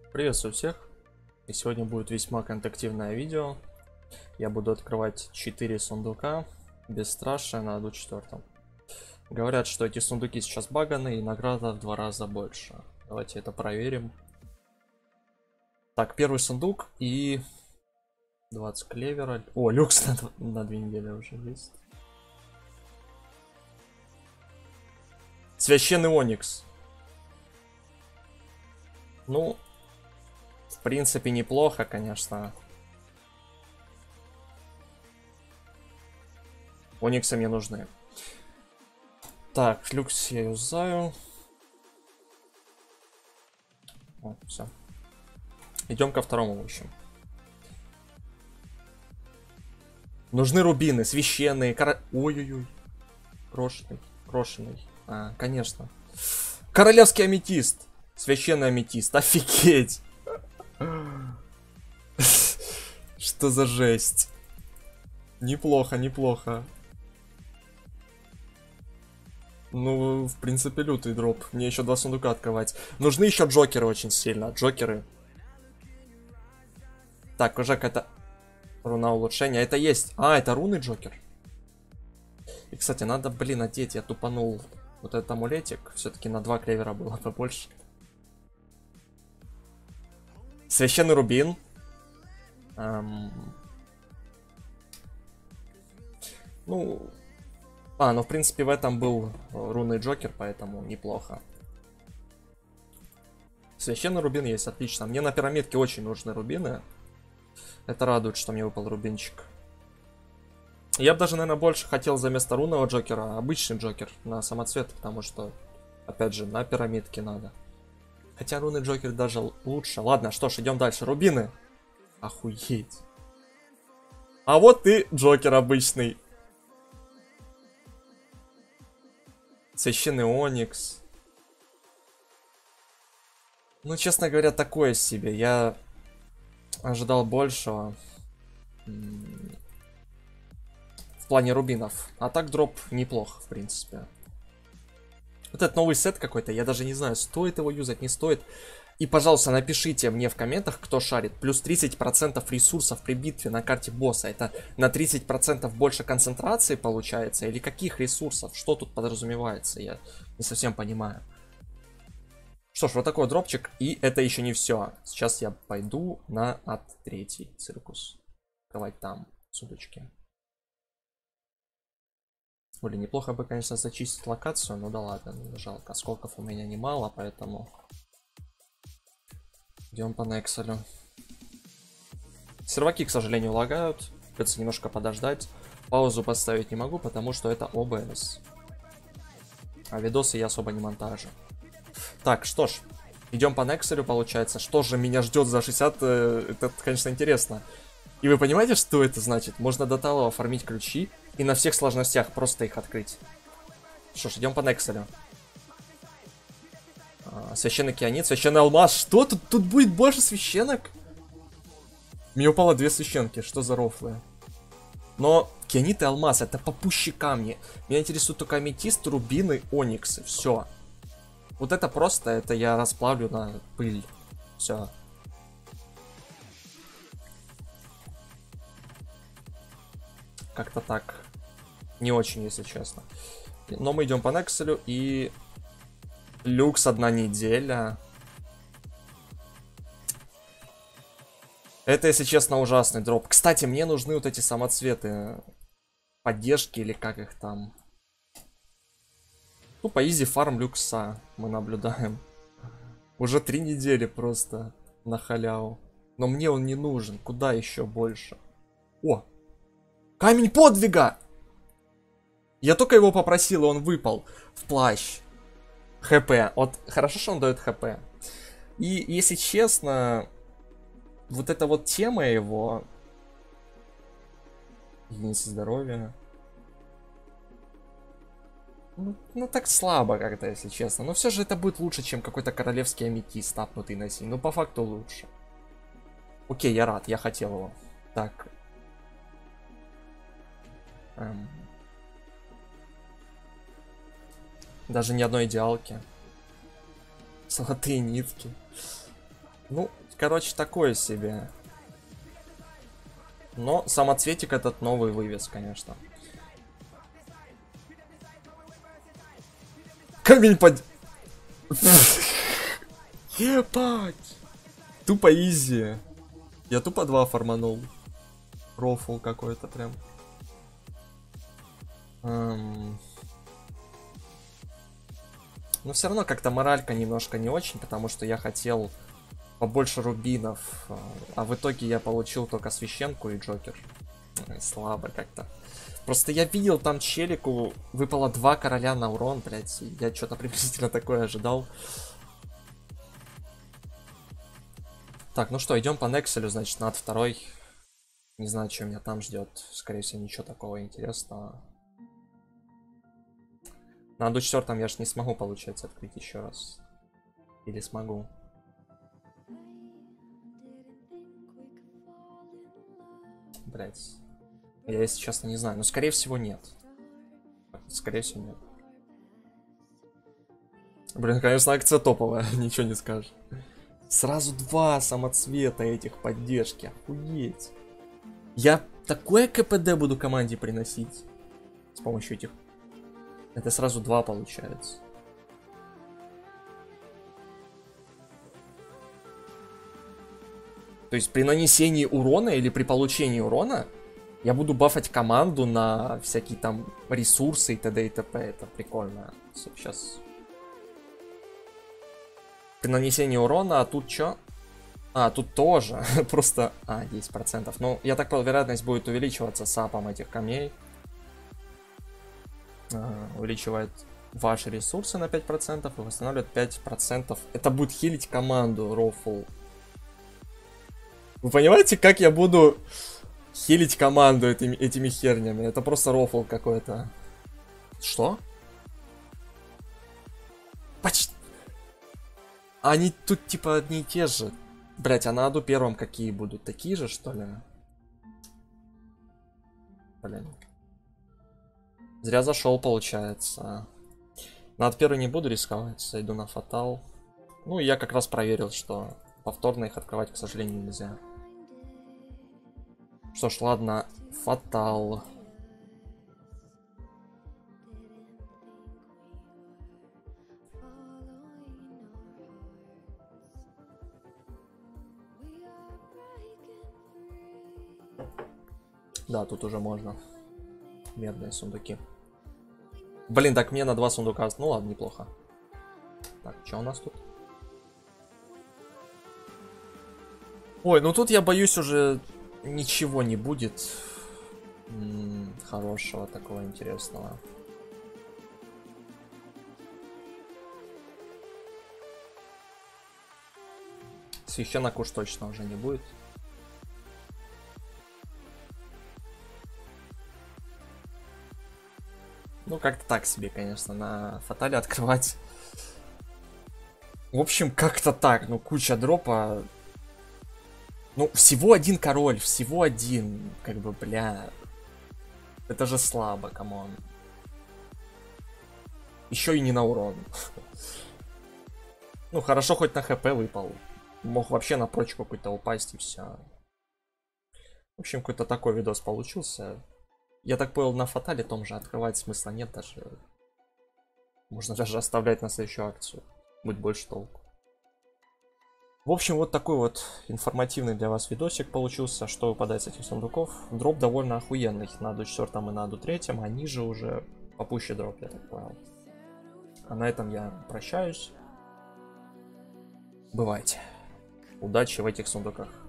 Приветствую всех, и сегодня будет весьма контактивное видео. Я буду открывать 4 сундука, бесстрашие на 1/4. Говорят, что эти сундуки сейчас баганы и награда в 2 раза больше. Давайте это проверим. Так, первый сундук и 20 клевера. О, люкс на 2 недели уже есть. Священный оникс. Ну, в принципе, неплохо, конечно. Ониксы мне нужны. Так, люкс я юзаю. О, все. Идем ко второму, в общем. Нужны рубины, священные, ой-ой-ой. Крошенный. А, конечно. Королевский аметист. Священный аметист. Офигеть. Что за жесть? Неплохо, неплохо. Ну, в принципе, лютый дроп. Мне еще 2 сундука открывать. Нужны еще джокеры очень сильно. Джокеры. Так, уже какая-то руна улучшения. Это есть. А, это руны джокер. И, кстати, надо, блин, одеть. Я тупанул вот этот амулетик. Все-таки на 2 клевера было побольше. Священный рубин. Ну... ну в принципе в этом был рунный джокер, поэтому неплохо. Священный рубин есть, отлично. Мне на пирамидке очень нужны рубины. Это радует, что мне выпал рубинчик. Я бы даже, наверное, больше хотел за место рунного джокера обычный джокер на самоцвет, потому что, опять же, на пирамидке надо. Хотя рунный джокер даже лучше. Ладно, что ж, идем дальше. Рубины. Охуеть. А вот и джокер обычный. Священный оникс. Ну, честно говоря, такое себе. Я ожидал большего. В плане рубинов. А так дроп неплохо, в принципе. Вот этот новый сет какой-то, я даже не знаю, стоит его юзать, не стоит. И, пожалуйста, напишите мне в комментах, кто шарит. Плюс 30% ресурсов при битве на карте босса. Это на 30% больше концентрации получается? Или каких ресурсов? Что тут подразумевается? Я не совсем понимаю. Что ж, вот такой дропчик. И это еще не все. Сейчас я пойду на третий циркус. Открывать там сундучки. Блин, неплохо бы, конечно, зачистить локацию. Ну да ладно, жалко. Осколков у меня немало, поэтому... Идем по Некселю. Серваки, к сожалению, лагают. Придется немножко подождать. Паузу поставить не могу, потому что это ОБС. А видосы я особо не монтажу. Так, что ж. Идем по Некселю, получается. Что же меня ждет за 60? Это, конечно, интересно. И вы понимаете, что это значит? Можно до того оформить ключи и на всех сложностях просто их открыть. Что ж, идем по Некселю. Священный кианит, священный алмаз. Что? Тут будет больше священок? Мне упало 2 священки. Что за рофлы? Но кианит и алмаз это попуще камни. Меня интересуют только аметист, рубины, ониксы. Все. Вот это просто, это я расплавлю на пыль. Все. Как-то так. Не очень, если честно. Но мы идем по Некселю и... Люкс 1 неделя. Это, если честно, ужасный дроп. Кстати, мне нужны вот эти самоцветы. Поддержки или как их там. Ну, по изи фарм люкса мы наблюдаем. Уже 3 недели просто на халяву. Но мне он не нужен. Куда еще больше? О! Камень подвига! Я только его попросил, и он выпал в плащ. ХП. Вот хорошо, что он дает ХП. И если честно, вот эта вот тема его... Единица здоровья. Ну так слабо как-то, если честно. Но все же это будет лучше, чем какой-то королевский аметист, тапнутый на синь. Ну по факту лучше. Окей, я рад, я хотел его. Так. Даже ни одной идеалки. Золотые нитки. Ну, короче, такое себе. Но самоцветик этот новый вывез, конечно. Камень под... Ебать! Тупо изи. Я тупо 2 форманул. Рофл какой-то прям. Но все равно как-то моралька немножко не очень, потому что я хотел побольше рубинов, а в итоге я получил только священку и Джокер. Слабо как-то. Просто я видел, там челику выпало 2 короля на урон, блять. Я что-то приблизительно такое ожидал. Так, ну что, идем по Некселю, значит, над второй. Не знаю, что меня там ждет. Скорее всего, ничего такого интересного. На аду 4 я ж не смогу, получается, открыть еще раз. Или смогу. Блять. Я, если честно, не знаю. Но, скорее всего, нет. Скорее всего, нет. Блин, конечно, акция топовая. Ничего не скажешь. Сразу 2 самоцвета этих поддержки. Охуеть. Я такое КПД буду команде приносить. С помощью этих. Это сразу 2 получается. То есть при нанесении урона или при получении урона я буду бафать команду на всякие там ресурсы и т.д. и т.п. Это прикольно. Сейчас. При нанесении урона, а тут чё? А, тут тоже. Просто... 10%. Ну, я так понял, вероятность будет увеличиваться с апом этих камней. Увеличивает ваши ресурсы на 5% и восстанавливает 5%. Это будет хилить команду Рофл. Вы понимаете, как я буду хилить команду этими хернями? Это просто рофл какой-то. Что? Почти. Они тут типа одни и те же. Блять, а на аду 1 какие будут? Такие же, что ли? Блин. Зря зашел, получается. На ад 1 не буду рисковать, зайду на фатал. Ну, я как раз проверил, что повторно их открывать, к сожалению, нельзя. Что ж, ладно, фатал. Да, тут уже можно. Медные сундуки. Блин, так мне на 2 сундука... Ну ладно, неплохо. Так, что у нас тут? Ой, ну тут я боюсь уже ничего не будет. Хорошего такого интересного. Священок уж точно уже не будет. Ну, как-то так себе, конечно, на фатале открывать. В общем, как-то так. Ну, куча дропа. Ну, всего 1 король, всего 1. Как бы, бля. Это же слабо, камон. Еще и не на урон. Ну, хорошо, хоть на хп выпал. Мог вообще на прочку какой-то упасть и все. В общем, какой-то такой видос получился. Я так понял, на фатале том же открывать смысла нет даже. Можно даже оставлять на следующую акцию. Будет больше толку. В общем, вот такой вот информативный для вас видосик получился. Что выпадает с этих сундуков. Дроп довольно охуенный. На аду 4 и на аду 3. Они же уже попуще дроп, я так понял. А на этом я прощаюсь. Бывайте. Удачи в этих сундуках.